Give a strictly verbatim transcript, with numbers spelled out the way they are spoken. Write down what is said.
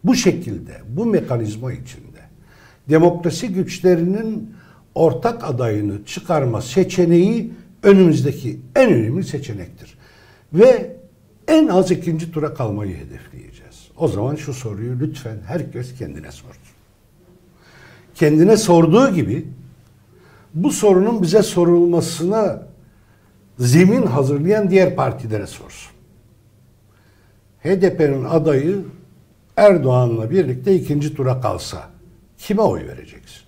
bu şekilde, bu mekanizma içinde demokrasi güçlerinin ortak adayını çıkarma seçeneği önümüzdeki en önemli seçenektir. Ve en az ikinci tura kalmayı hedefleyeceğiz. O zaman şu soruyu lütfen herkes kendine sorsun. Kendine sorduğu gibi bu sorunun bize sorulmasına zemin hazırlayan diğer partilere sorsun. H D P'nin adayı Erdoğan'la birlikte ikinci tura kalsa kime oy vereceksin?